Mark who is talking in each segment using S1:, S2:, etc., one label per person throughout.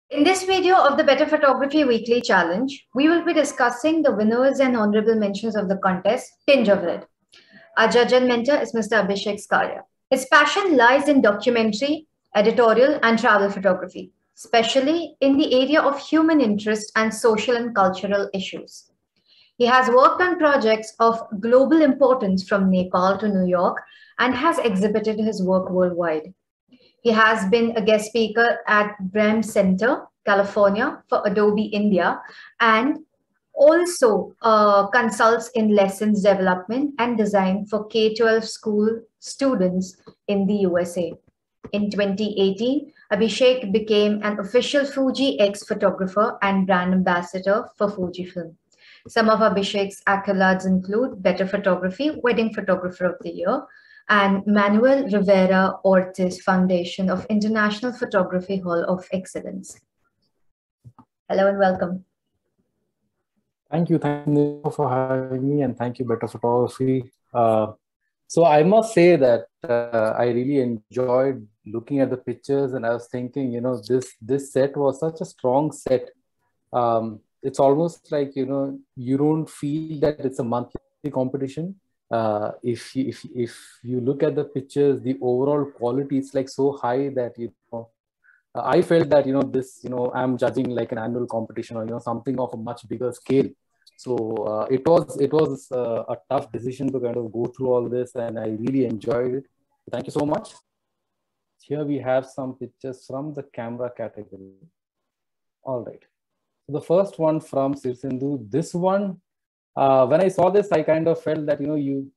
S1: In this video of the Better Photography Weekly Challenge, we will be discussing the winners and honorable mentions of the contest, Tinge of Red. Our judge and mentor is Mr. Abhishek Skaria. His passion lies in documentary, editorial, and travel photography, especially in the area of human interest and social and cultural issues. He has worked on projects of global importance from Nepal to New York and has exhibited his work worldwide. He has been a guest speaker at Brem Center, California for Adobe India and also consults in lessons development and design for K-12 school students in the USA. In 2018, Abhishek became an official Fuji X photographer and brand ambassador for Fujifilm. Some of Abhishek's accolades include Better Photography, Wedding Photographer of the Year, and Manuel Rivera Ortiz Foundation of International Photography Hall of Excellence. Hello and welcome.
S2: Thank you for having me, and thank you, Better Photography. So I must say that I really enjoyed looking at the pictures, and I was thinking, this set was such a strong set. It's almost like, you don't feel that it's a monthly competition. If you look at the pictures, the overall quality is like so high that, I felt that, I'm judging like an annual competition or, something of a much bigger scale. So it was a tough decision to kind of go through all this, and I really enjoyed it. Thank you so much. Here we have some pictures from the camera category. All right. So the first one from Sirsindu. This one, when I saw this, I kind of felt that,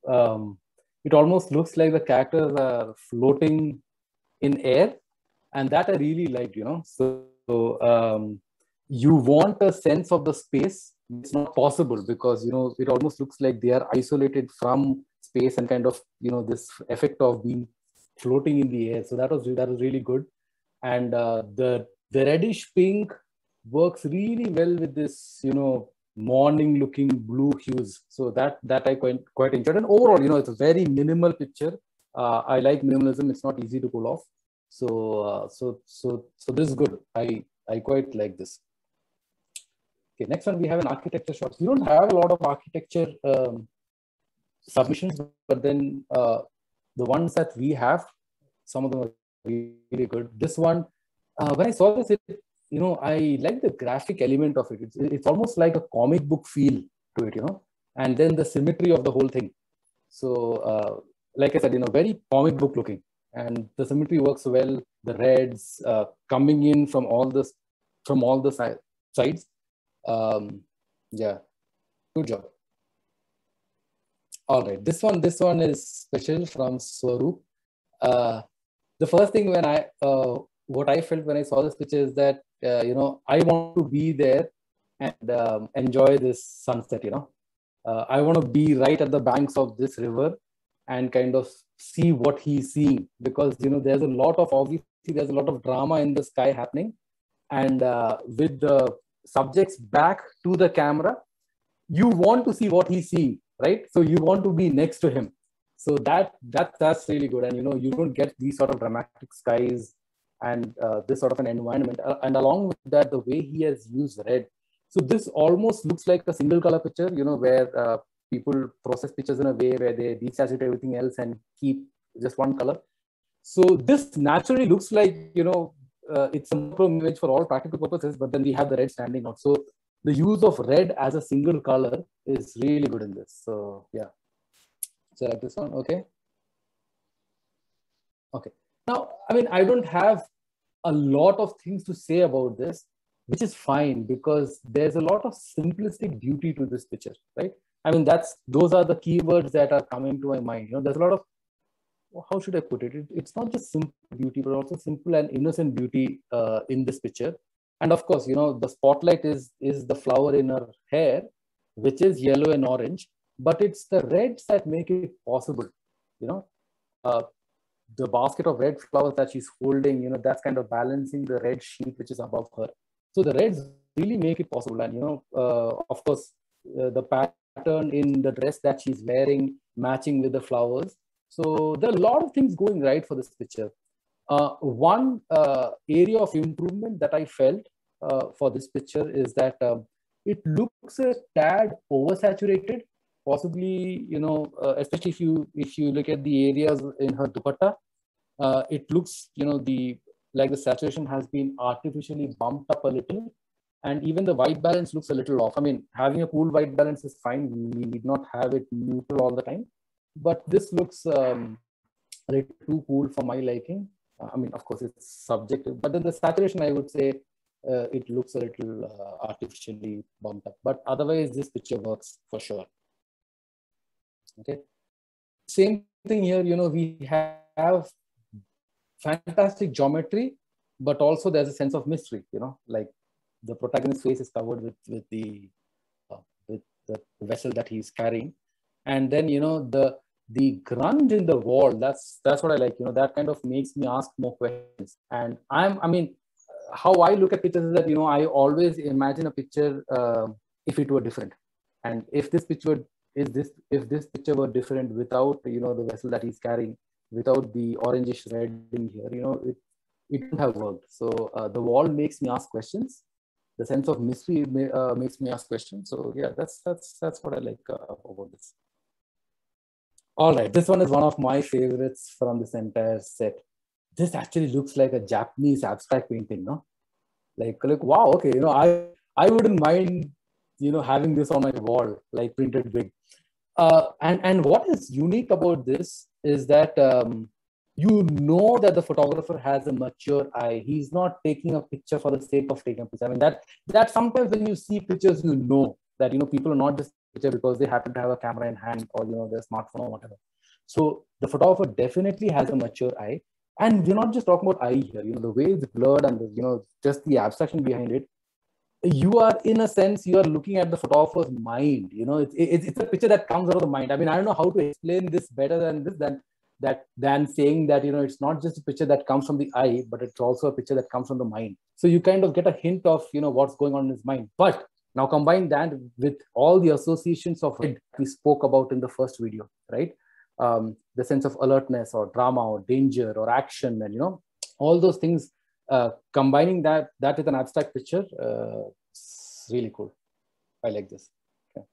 S2: it almost looks like the characters are floating in air, and that I really liked, So you want a sense of the space. It's not possible because, it almost looks like they are isolated from space and kind of, this effect of being floating in the air. So that was really good. And the reddish pink works really well with this, morning looking blue hues. So that I quite enjoyed. And overall, it's a very minimal picture. I like minimalism. It's not easy to pull off. So this is good. I quite like this. Okay, next one, we have an architecture shot. We don't have a lot of architecture submissions, but then the ones that we have, some of them are really good. This one, when I saw this, I like the graphic element of it. It's almost like a comic book feel to it, and then the symmetry of the whole thing. So, like I said, very comic book looking, and the symmetry works well. The reds coming in from all the sides. Yeah, good job. All right, this one is special from Swaroop. The first thing what I felt when I saw this picture is that I want to be there and enjoy this sunset. I want to be right at the banks of this river and kind of see what he's seeing, because there's a lot of drama in the sky happening, and with the subjects back to the camera, you want to see what he's seeing, right? So you want to be next to him. So that's really good. And you don't get these sort of dramatic skies and this sort of an environment. And along with that, the way he has used red. So this almost looks like a single color picture, where people process pictures in a way where they desaturate everything else and keep just one color. So this naturally looks like, it's a monochrome image for all practical purposes, but then we have the red standing out. So the use of red as a single color is really good in this. So yeah, so like this one, okay. Okay, now, I don't have a lot of things to say about this, which is fine because there's a lot of simplistic beauty to this picture, right? Those are the keywords that are coming to my mind. There's a lot of, how should I put it? It's not just simple beauty, but also simple and innocent beauty in this picture. And of course, the spotlight is the flower in her hair, which is yellow and orange, but it's the reds that make it possible. The basket of red flowers that she's holding, that's kind of balancing the red sheet which is above her. So the reds really make it possible. And, of course, the pattern in the dress that she's wearing matching with the flowers. So there are a lot of things going right for this picture. One area of improvement that I felt for this picture is that it looks a tad oversaturated, possibly, especially if you look at the areas in her dupatta, it looks, like the saturation has been artificially bumped up a little, and even the white balance looks a little off. I mean, having a cool white balance is fine. We need not have it neutral all the time, but this looks a little too cool for my liking. I mean, of course, it's subjective, but then the saturation, I would say, it looks a little artificially bumped up. But otherwise, this picture works for sure. Okay. Same thing here. We have fantastic geometry, but also there's a sense of mystery. Like the protagonist's face is covered with the vessel that he's carrying, and then the grunge in the wall. That's what I like. That kind of makes me ask more questions. And I mean, how I look at pictures is that I always imagine a picture if it were different, and if this picture were different without the vessel that he's carrying, without the orangish red in here, it wouldn't have worked. So the wall makes me ask questions. The sense of mystery makes me ask questions. So yeah, that's what I like about this. All right, this one is one of my favorites from this entire set. This actually looks like a Japanese abstract painting, no? Like wow, okay, I wouldn't mind, having this on my wall, like printed big. And what is unique about this is that that the photographer has a mature eye. He's not taking a picture for the sake of taking a picture. I mean, that sometimes when you see pictures, that people are not just picture because they happen to have a camera in hand or their smartphone or whatever. So the photographer definitely has a mature eye. And we're not just talking about eye here. The way it's blurred and just the abstraction behind it. You are, in a sense, you are looking at the photographer's mind. It's a picture that comes out of the mind. I mean, I don't know how to explain this better than saying that it's not just a picture that comes from the eye, but it's also a picture that comes from the mind. So you kind of get a hint of what's going on in his mind. But now combine that with all the associations of it we spoke about in the first video, right? The sense of alertness or drama or danger or action, and all those things, combining that with an abstract picture, it's really cool. I like this. Okay.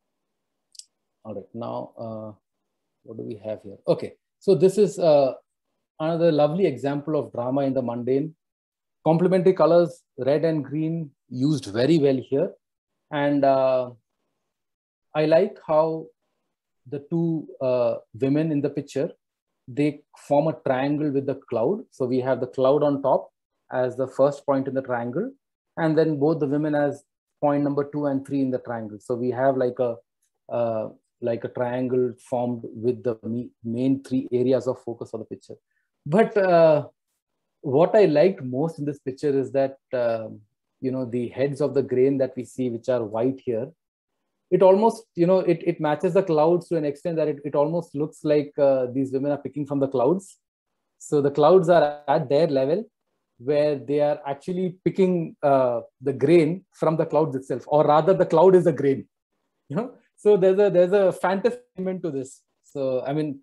S2: All right, now what do we have here? Okay, so this is another lovely example of drama in the mundane. Complementary colors, red and green, used very well here. And I like how the two women in the picture, they form a triangle with the cloud. So we have the cloud on top as the first point in the triangle, and then both the women as point number 2 and 3 in the triangle. So we have like a triangle formed with the main 3 areas of focus of the picture. But what I liked most in this picture is that the heads of the grain that we see, which are white here, it almost, it matches the clouds to an extent that it almost looks like these women are picking from the clouds. So the clouds are at their level, where they are actually picking the grain from the clouds itself, or rather the cloud is the grain. So there's a fantasy element to this. So I mean,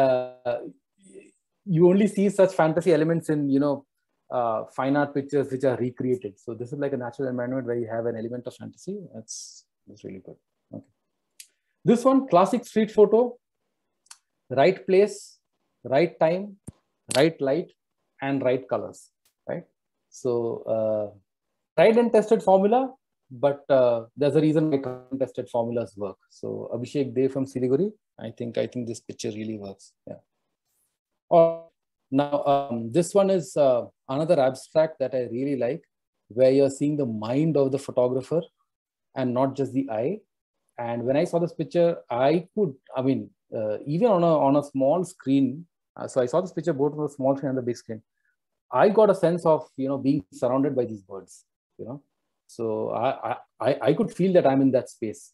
S2: you only see such fantasy elements in fine art pictures which are recreated. So this is like a natural environment where you have an element of fantasy. That's really good. Okay. This one, classic street photo, right place, right time, right light, and right colors, right? So tried and tested formula, but there's a reason why tried and tested formulas work. So Abhishek Dev from Siliguri, I think this picture really works. Yeah. Now this one is another abstract that I really like, where you're seeing the mind of the photographer and not just the eye. And when I saw this picture, even on a small screen, so I saw this picture both on the small screen and the big screen, I got a sense of being surrounded by these birds. So I could feel that I'm in that space.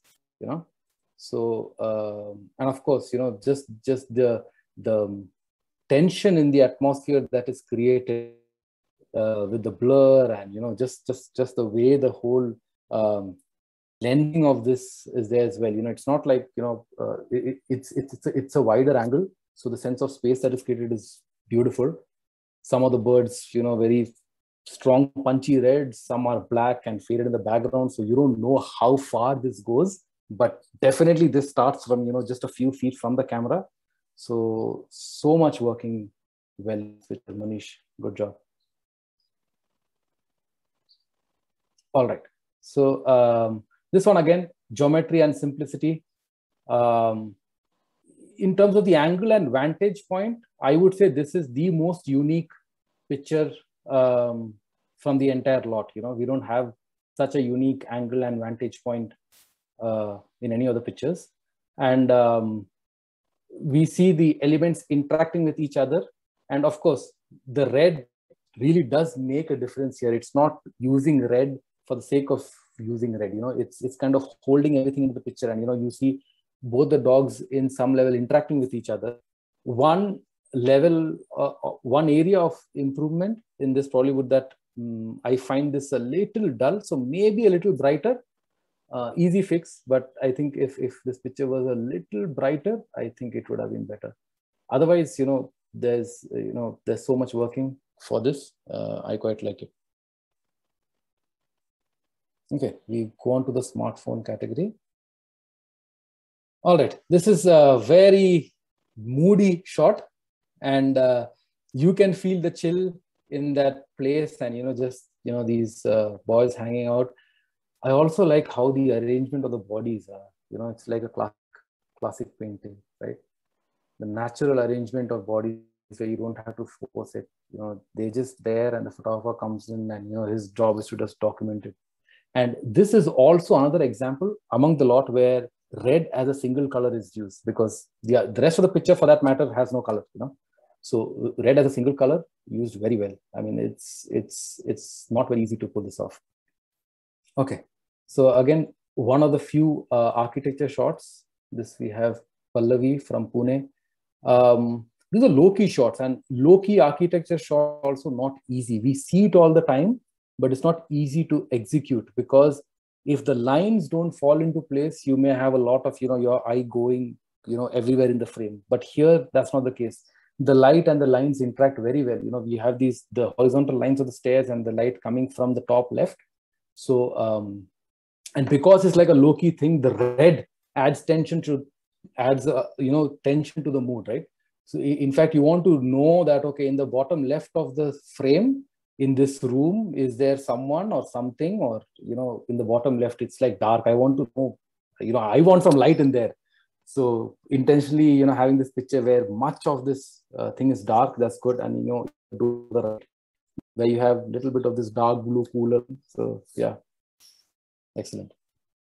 S2: So and of course, just the tension in the atmosphere that is created with the blur, and just the way the whole blending of this is there as well. It's not like it's a wider angle, so the sense of space that is created is beautiful. Some of the birds, very strong punchy reds, some are black and faded in the background. So you don't know how far this goes, but definitely this starts from, just a few feet from the camera. So much working well with Manish. Good job. All right. So this one again, geometry and simplicity. In terms of the angle and vantage point, I would say this is the most unique picture from the entire lot. We don't have such a unique angle and vantage point in any of the pictures. And we see the elements interacting with each other. And of course, the red really does make a difference here. It's not using red for the sake of using red. It's kind of holding everything in the picture. And, you see both the dogs in some level interacting with each other. One level, one area of improvement in this probably would that I find this a little dull. So maybe a little brighter. Easy fix, but I think if this picture was a little brighter, I think it would have been better. Otherwise, there's so much working for this. I quite like it. Okay, we go on to the smartphone category. All right, this is a very moody shot, and you can feel the chill in that place, and just these boys hanging out. I also like how the arrangement of the bodies are. It's like a classic painting, right? The natural arrangement of bodies where you don't have to force it. They're just there, and the photographer comes in, and his job is to just document it. And this is also another example among the lot where red as a single color is used, because the rest of the picture, for that matter, has no color. So red as a single color used very well. I mean, it's not very easy to pull this off. Okay. So again, one of the few architecture shots. This we have Pallavi from Pune. These are low-key shots, and low-key architecture shots also not easy. We see it all the time, but it's not easy to execute, because if the lines don't fall into place, you may have a lot of your eye going everywhere in the frame. But here that's not the case. The light and the lines interact very well. We have the horizontal lines of the stairs and the light coming from the top left. So and because it's like a low-key thing, the red adds tension to tension to the mood, right? So in fact, you want to know that, okay, in the bottom left of the frame in this room, is there someone or something? Or in the bottom left, it's like dark. I want to know, I want some light in there. So intentionally, having this picture where much of this thing is dark, that's good. And do the right, where you have a little bit of this dark blue cooler. So yeah. Excellent.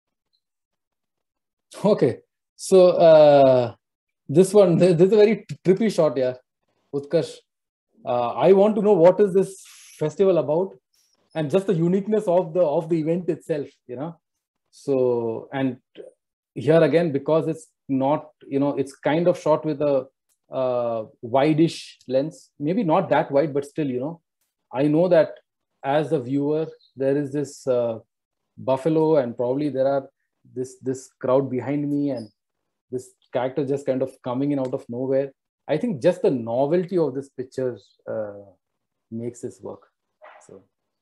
S2: Okay, so this is a very trippy shot here, Utkarsh. I want to know what is this festival about, and just the uniqueness of the event itself. So, and here again, because it's not, it's kind of shot with a wide-ish lens, maybe not that wide, but still, I know that as a viewer, there is this buffalo, and probably there are this crowd behind me, and this character just kind of coming in out of nowhere. I think just the novelty of this picture makes this work. So,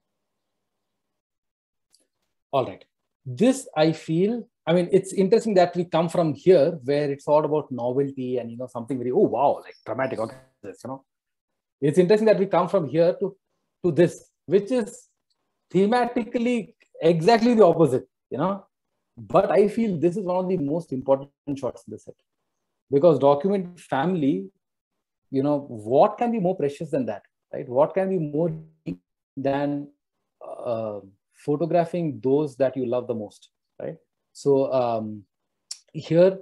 S2: all right, this I feel. I mean, it's interesting that we come from here where it's all about novelty and something very, oh wow, like dramatic. Okay, it's interesting that we come from here to this, which is thematically exactly the opposite, but I feel this is one of the most important shots in the set, because document family, what can be more precious than that, right? What can be more than photographing those that you love the most, right? So here,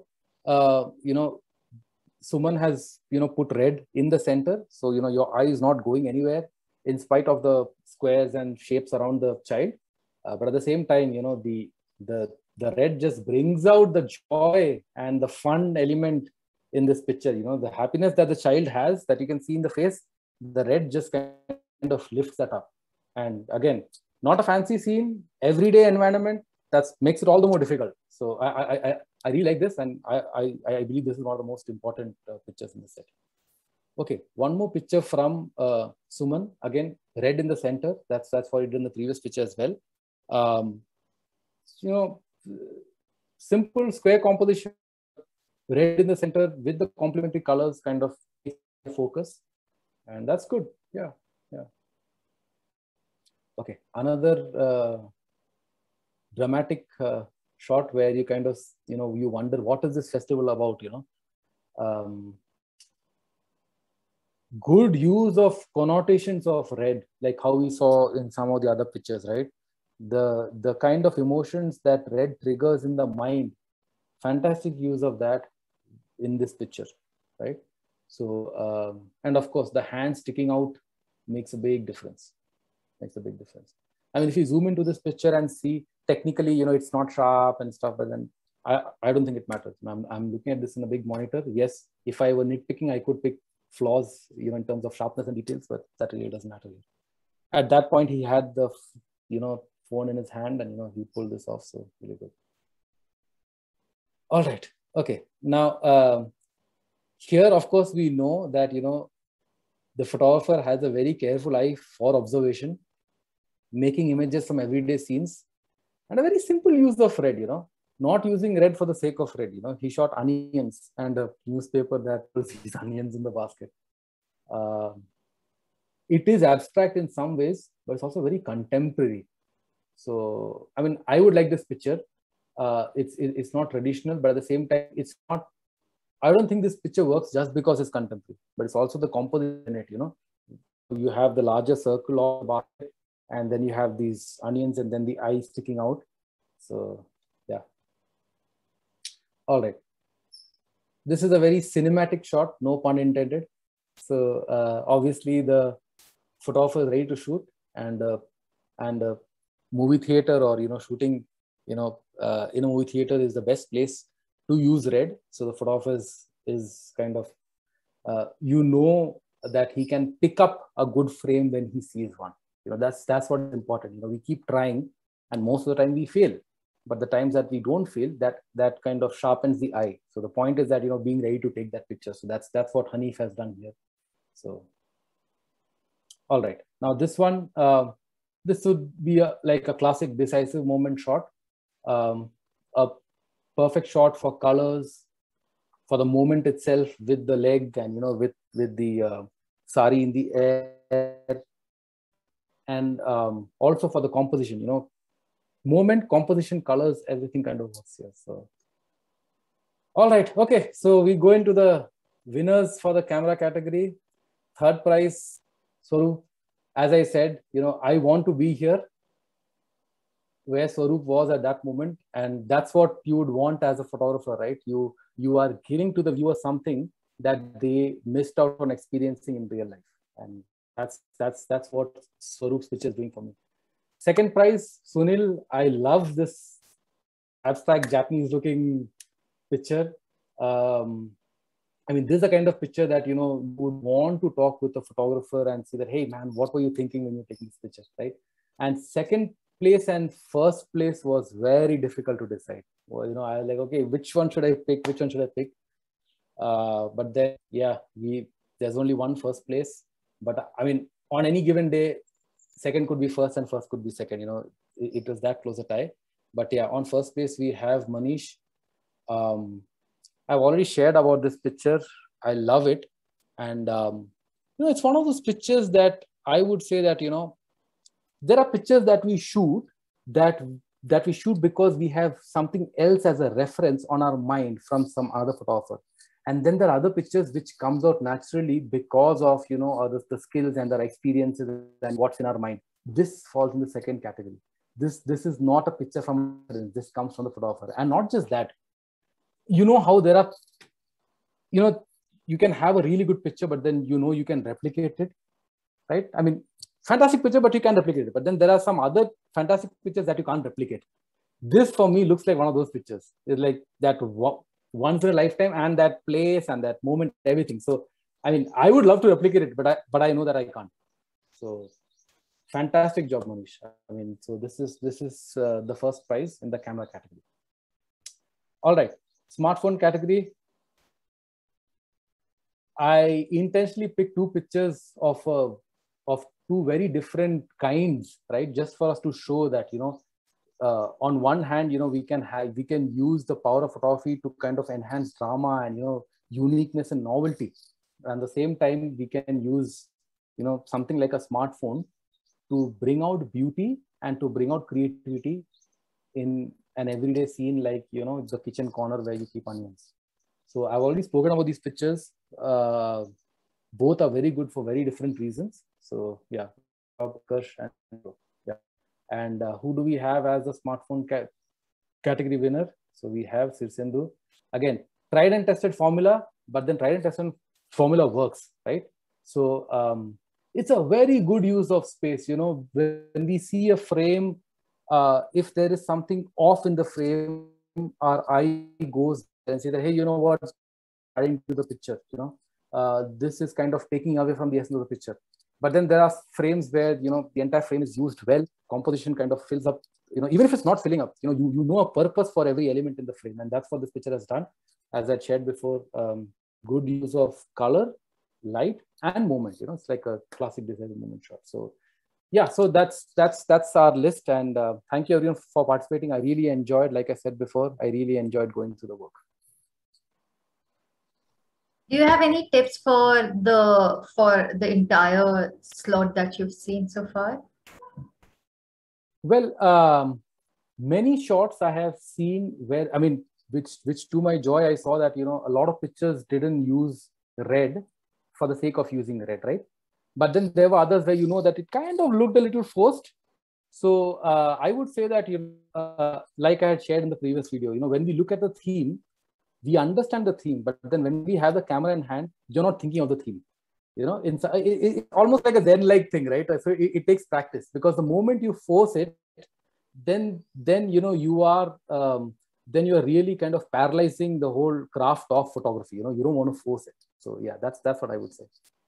S2: Suman has, put red in the center. So, your eye is not going anywhere in spite of the squares and shapes around the child. But at the same time, the red just brings out the joy and the fun element in this picture. The happiness that the child has, that you can see in the face, the red just kind of lifts that up. And again, not a fancy scene, everyday environment, that makes it all the more difficult. So I really like this, and I believe this is one of the most important pictures in the set. Okay, one more picture from Suman. Again, red in the center. That's what he did in the previous picture as well. You know, simple square composition, red in the center with the complementary colors kind of focus, and that's good. Yeah. Okay, another dramatic shot where you kind of, you wonder what is this festival about, good use of connotations of red, like how we saw in some of the other pictures, right? The kind of emotions that red triggers in the mind, fantastic use of that in this picture, right? So and of course the hand sticking out makes a big difference. I mean, if you zoom into this picture and see, technically, it's not sharp and stuff, but then I don't think it matters. I'm looking at this in a big monitor. Yes, if I were nitpicking, I could pick flaws, in terms of sharpness and details, but that really doesn't matter here. At that point, he had the, phone in his hand, and, he pulled this off. So really good. All right. Okay. Now, here, of course, we know that, the photographer has a very careful eye for observation, making images from everyday scenes, and a very simple use of red, not using red for the sake of red. He shot onions and a newspaper that was these onions in the basket. It is abstract in some ways, but it's also very contemporary. So, I mean, I would like this picture. It's not traditional, but at the same time, it's not. I don't think this picture works just because it's contemporary, but it's also the composition in it. You have the larger circle of basket, and then you have these onions, and then the eye sticking out. So, yeah. All right. This is a very cinematic shot, no pun intended. So obviously the photographer is ready to shoot, and a movie theater, or shooting, in a movie theater is the best place to use red. So the photographer is kind of, that he can pick up a good frame when he sees one. That's what's important. We keep trying, and most of the time we fail. But the times that we don't fail, that kind of sharpens the eye. So the point is that, being ready to take that picture. So that's what Hanif has done here. So, all right. Now this one, this would be like a classic decisive moment shot. A perfect shot for colors, for the moment itself, with the leg, and with the sari in the air, and also for the composition. Moment, composition, colors, everything kind of works here. So, all right. Okay. So we go into the winners for the camera category. Third prize, Swaroop. As I said, I want to be here where Swaroop was at that moment. And that's what you would want as a photographer, right? You are giving to the viewer something that they missed out on experiencing in real life. And that's what Swaroop's picture is doing for me. Second prize, Sunil. I love this abstract Japanese looking picture. I mean, this is the kind of picture that, you would want to talk with a photographer and say that, hey man, what were you thinking when you were taking this picture, right? And second place and first place was very difficult to decide. Well, I was like, okay, which one should I pick? But then, yeah, there's only one first place. But I mean, on any given day, second could be first and first could be second. It was that close a tie. But yeah, on first place, we have Manish. I've already shared about this picture. I love it. And, it's one of those pictures that I would say that, there are pictures that we shoot that we shoot because we have something else as a reference on our mind from some other photographer. And then there are other pictures which comes out naturally because of, the skills and their experiences and what's in our mind. This falls in the second category. This is not a picture from, this comes from the photographer. And not just that, how there are, you can have a really good picture, but then, you can replicate it, right? I mean, fantastic picture, but you can replicate it. But then there are some other fantastic pictures that you can't replicate. This for me looks like one of those pictures. It's like that once in a lifetime, and that place and that moment, everything. So, I mean, I would love to replicate it, but I know that I can't. So, fantastic job, Manish. I mean, so this is the first prize in the camera category. All right, smartphone category. I intentionally picked two pictures of two very different kinds, right? Just for us to show that, on one hand, we can use the power of photography to kind of enhance drama and, uniqueness and novelty. And at the same time, we can use, something like a smartphone to bring out beauty and to bring out creativity in an everyday scene, like, the kitchen corner where you keep onions. So I've already spoken about these pictures. Both are very good for very different reasons. So yeah, Utkarsh and yeah. And who do we have as the smartphone category winner? So we have Sirsendu. Again, tried and tested formula, but then tried and tested formula works, right? So it's a very good use of space. When we see a frame, if there is something off in the frame, our eye goes and say that, hey, you know what, adding to the picture, this is kind of taking away from the essence of the picture. But then there are frames where, the entire frame is used well, composition kind of fills up, even if it's not filling up, you know a purpose for every element in the frame. And that's what this picture has done. As I shared before, good use of color, light, and movement. It's like a classic design movement shot. So yeah, so that's our list. And thank you everyone for participating. I really enjoyed, like I said before, I really enjoyed going through the work.
S1: Do you have any tips for the entire slot that you've seen so far?
S2: Well, many shots I have seen where, which to my joy, I saw that, a lot of pictures didn't use red for the sake of using red, right? But then there were others where, that it kind of looked a little forced. So I would say that, like I had shared in the previous video, when we look at the theme, we understand the theme, but then when we have the camera in hand, you're not thinking of the theme. It's almost like a Zen-like thing, right? So it takes practice, because the moment you force it, then you are really kind of paralyzing the whole craft of photography. You don't want to force it. So yeah, that's what I would say.